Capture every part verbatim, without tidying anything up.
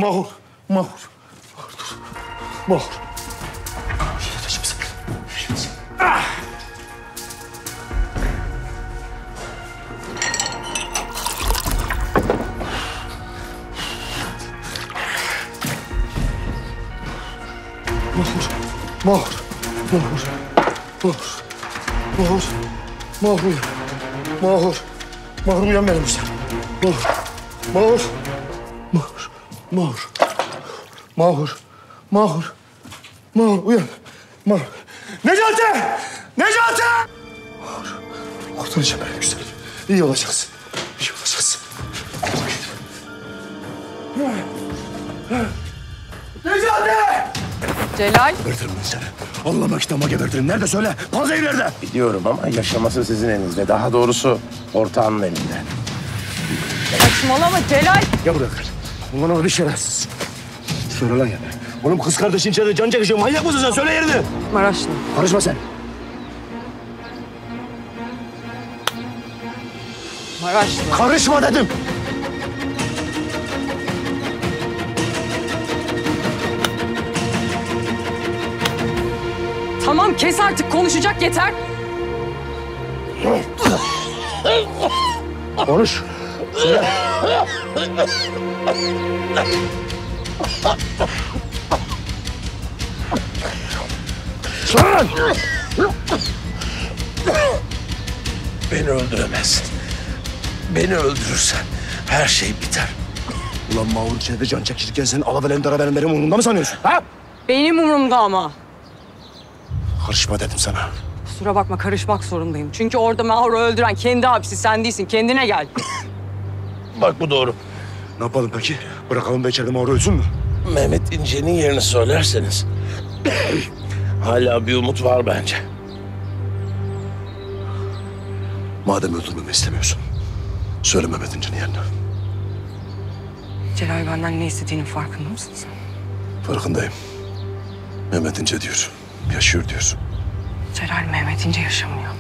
Mahur, Mahur. Mahur dur. Mahur. Ah! Mahur, Mahur, Mahur, Mahur, Mahur, Mahur uyan. Mahur, Mahur uyan benim işte. Mahur, Mahur, Mahur, Mahur, Mahur, Mahur, Mahur uyan. Mahur. Necati! Necati! Mahur, kurtaracağım benim güzelim. İyi olacaksın, iyi olacaksın. Necati! Celal. Gebertirim ben seni. Allah'ıma kitabıma gebertirim. Nerede söyle? Panzehir nerede? Biliyorum ama yaşaması sizin elinizde. Daha doğrusu ortağının elinde. Saçmalama Celal. Ya buraya gel. Ulan o bir şerefsiz. Söyle lan yani. Oğlum kız kardeşin içeride can çekişiyor. Manyak mısın sen? Söyle yerini. Maraşlı. Karışma sen. Maraşlı. Karışma dedim. Tamam kes artık, konuşacak yeter. Konuş. Söyle. Söyle lan. Beni öldüremezsin. Beni öldürürsen her şey biter. Ulan Mahur içeride can çekişirken senin alavelen daraberin benim umurumda mı sanıyorsun? Ha? Benim umurumda ama. Karışma dedim sana. Kusura bakma, karışmak zorundayım. Çünkü orada Mahur'u öldüren kendi abisi, sen değilsin. Kendine gel. Bak bu doğru. Ne yapalım peki? Bırakalım da içeride Mahur ölsün mü? Mehmet İnce'nin yerini söylerseniz hala bir umut var bence. Madem öldürmemi istemiyorsun, söyle Mehmet İnce'nin yerini. Celal, benden ne istediğinin farkında mısın sen? Farkındayım. Mehmet İnce diyor, yaşıyor diyorsun. Celal, Mehmet İnce yaşamıyor.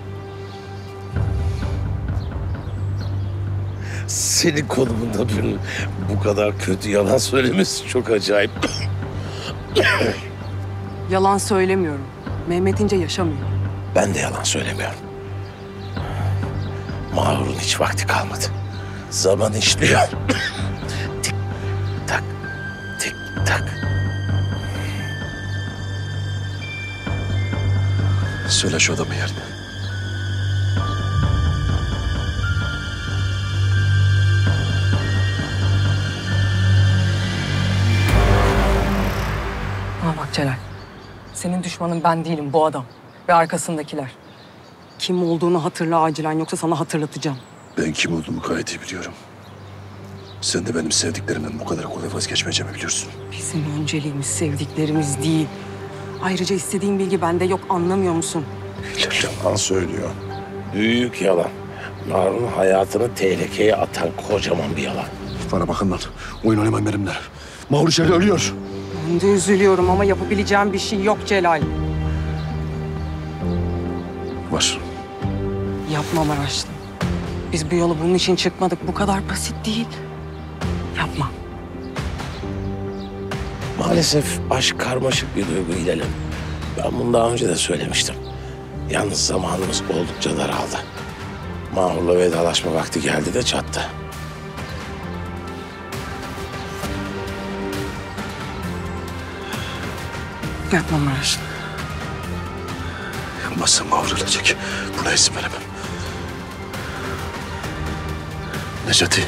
Senin konumunda birinin bu kadar kötü yalan söylemesi çok acayip. Yalan söylemiyorum. Mehmet İnce yaşamıyor. Ben de yalan söylemiyorum. Mahur'un hiç vakti kalmadı. Zaman işliyor. Tik tak, tik tak. Söyle şu adamın yerini. Ama bak Celal, senin düşmanın ben değilim, bu adam ve arkasındakiler. Kim olduğunu hatırla acilen, yoksa sana hatırlatacağım. Ben kim olduğumu gayet iyi biliyorum. Sen de benim sevdiklerimden bu kadar kolay vazgeçmeyeceğimi biliyorsun. Bizim önceliğimiz sevdiklerimiz değil. Ayrıca istediğin bilgi bende yok, anlamıyor musun? Yalan söylüyor. Büyük yalan. Mahur'un hayatını tehlikeye atan kocaman bir yalan. Bana bakın lan, oyun oynamayın benimle. Mahur içeride ölüyor. Ben de üzülüyorum ama yapabileceğim bir şey yok Celal. Var. Yapma Maraşlı. Biz bu yolu bunun için çıkmadık. Bu kadar basit değil. Yapma. Maalesef aşk karmaşık bir duygu İlhan'ım. Ben bunu daha önce de söylemiştim. Yalnız zamanımız oldukça daraldı. Mahur'la vedalaşma vakti geldi de çattı. Yapma Maraşlı. Yapmazsan Mahur ölecek. Buna izin veremem. Necati.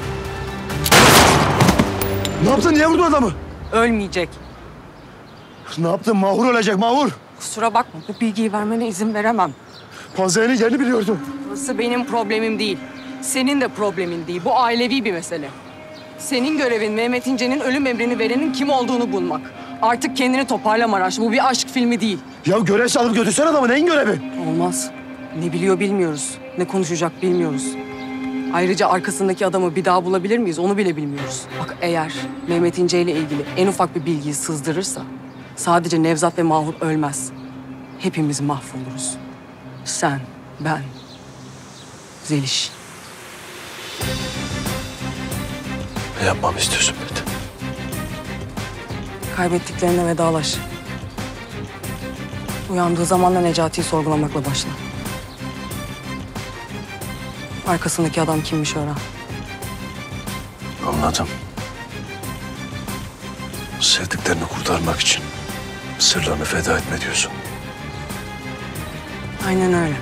Ne yaptın? Niye vurdun adamı? Ölmeyecek. Ne yaptın? Mahur ölecek, Mahur. Kusura bakma, bu bilgiyi vermene izin veremem. Panzehir'in yerini biliyordum. Burası benim problemim değil. Senin de problemin değil. Bu ailevi bir mesele. Senin görevin Mehmet İnce'nin ölüm emrini verenin kim olduğunu bulmak. Artık kendini toparla Maraşlı. Bu bir aşk filmi değil. Ya görevse alıp götürsen adamı. Neyin görevi? Olmaz. Ne biliyor bilmiyoruz. Ne konuşacak bilmiyoruz. Ayrıca arkasındaki adamı bir daha bulabilir miyiz onu bile bilmiyoruz. Bak eğer Mehmet İnce ile ilgili en ufak bir bilgiyi sızdırırsa sadece Nevzat ve Mahur ölmez. Hepimiz mahvoluruz. Sen, ben, Zeliş. Ne yapmamı istiyorsun Mehmet? Kaybettiklerine vedalaş. Uyandığı zaman da Necati'yi sorgulamakla başla. Arkasındaki adam kimmiş öğren. Anladım. Sevdiklerini kurtarmak için sırlarını feda etme diyorsun. Aynen öyle.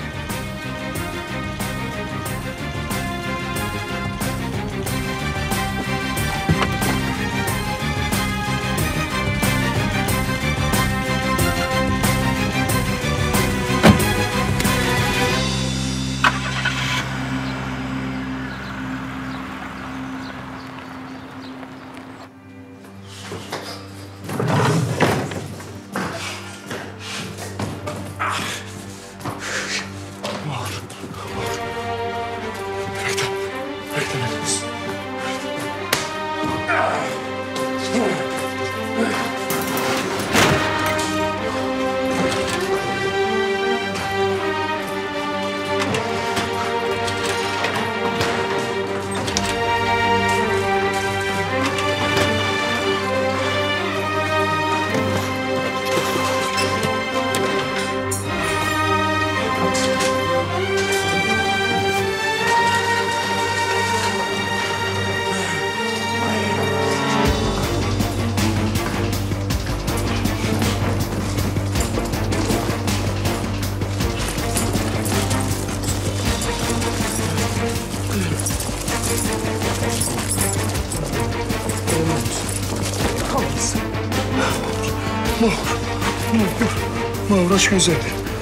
Mahur aç gözlerini.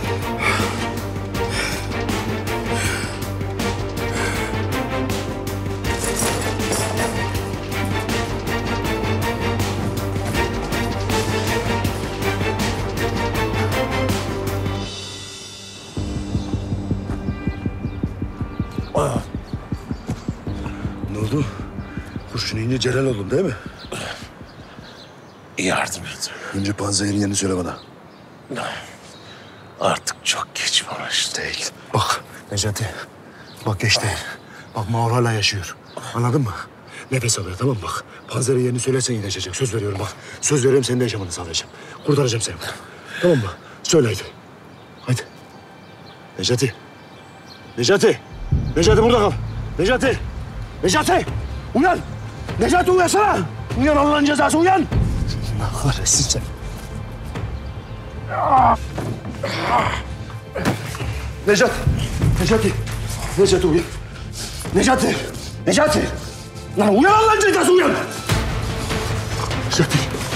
Ne oldu? Kurşun yiyince Celal oldun değil mi? Yardım et. Önce panzehirin yerini söyle bana. Artık çok geç Maraş. Değil. Bak Necati. Bak geç değil. Bak Mahur hala yaşıyor. Anladın mı? Nefes alıyor tamam mı? Bak panzerin yerini söylersen iyileşecek. Söz veriyorum bak. Söz veriyorum senin de yaşamanı sağlayacağım. Kurtaracağım seni. Tamam mı? Söyle haydi. Haydi. Necati. Necati. Necati burada kal. Necati. Necati. Uyan. Necati uyansana. Uyan Allah'ın cezası uyan. Allah kahretsin seni. Necati. Necati. Necati uyan. Necati. Necati. Lan uyan Allah'ın cezası uyan. Necati.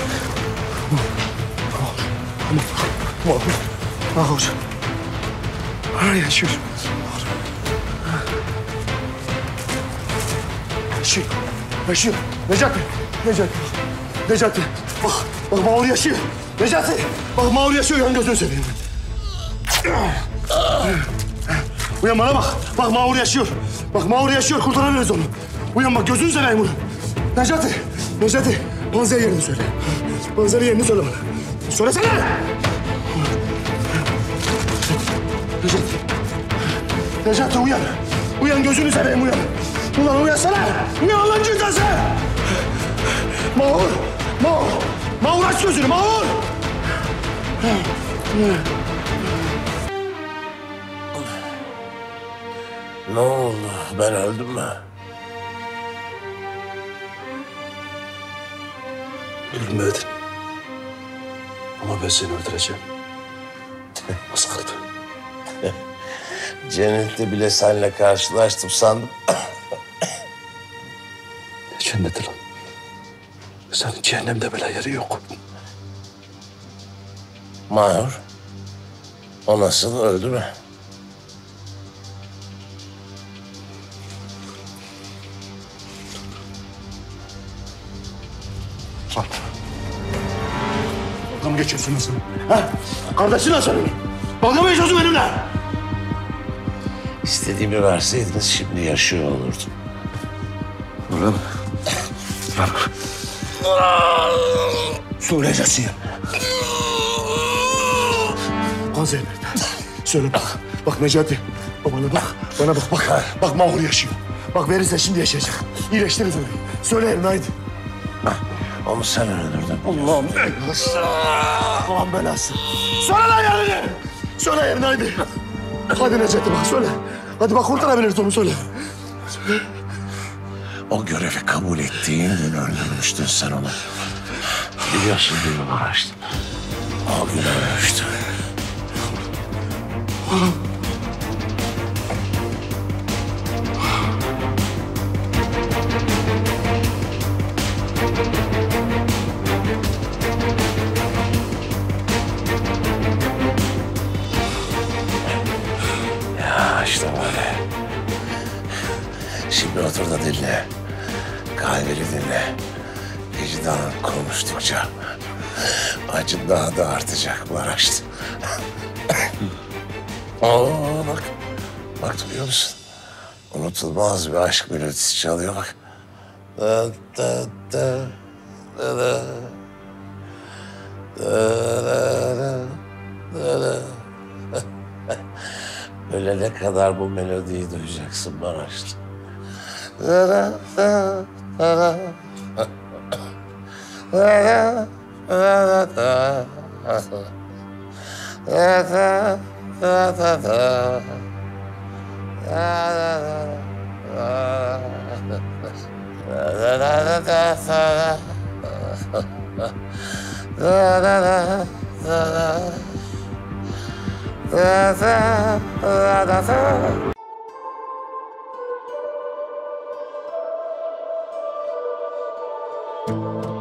Mahur. Mahur. Mahur yaşıyor. Yaşıyor. Yaşıyor. Necati. Necati. Necati. Bak. Bak Mahur yaşıyor. Necati. Bak Mahur yaşıyor. Yan gözünü seveyim. Uyan bana bak. Bak Mahur yaşıyor. Bak Mahur yaşıyor. Kurtarabiliriz onu. Uyan bak gözünü seveyim uyan. Necati. Necati. Panzer yerini söyle. Panzer yerini söyle bana. Söylesene. Necati. Necati uyan. Uyan gözünü seveyim uyan. Ulan uyansana. Uyan Allah'ın cezası. Mahur. Mahur. Mahur aç gözünü Mahur. Ne oldu? Ben öldüm mü? Ölmedin. Ama ben seni öldüreceğim. Askırdı. Cennette bile seninle karşılaştım sandım. Ne cenneti lan? Senin cehennemde bile yeri yok. Mahur. O nasıl öldü mü? Bak. Dalga mı geçiyorsun nasıl? Ha? Kardeşin nasıl? Dalga mı geçiyorsun benimle? İstediğimi verseydiniz şimdi yaşıyor olurdum. Öyle mi? Lan. Söyleyeceksin ya. Panzer nerede? Söyle bak. Bak Necati. Bana bak. Bana bak. Bak. Bak Mahur yaşıyor. Bak verirse şimdi yaşayacak. İyileştiririz onu. Söyle Erin haydi. Onu sen öldürdün. Allah'ım belası. Allah'ım belası. Söyle lan yerini. Söyle yerini hadi. Hadi Necati bak söyle. Hadi bak kurtarabiliriz onu söyle. Söyle. O görevi kabul ettiğin gün öldürmüştün sen onu. Biliyorsun değil mi Maraşlı? O gün ölmüştü. Ya işte böyle. Şimdi otur da dinle. Kalbini dinle. Vicdan konuştukça acın daha da artacak Maraşlı. Aa bak. Bak duyuyor musun? Unutulmaz bir aşk melodisi çalıyor bak. Da da da da da. Da da da da da. Ölene kadar bu melodiyi duyacaksın Maraşlı. Da da da da da. Da da da da. Da da da da da. Thank you.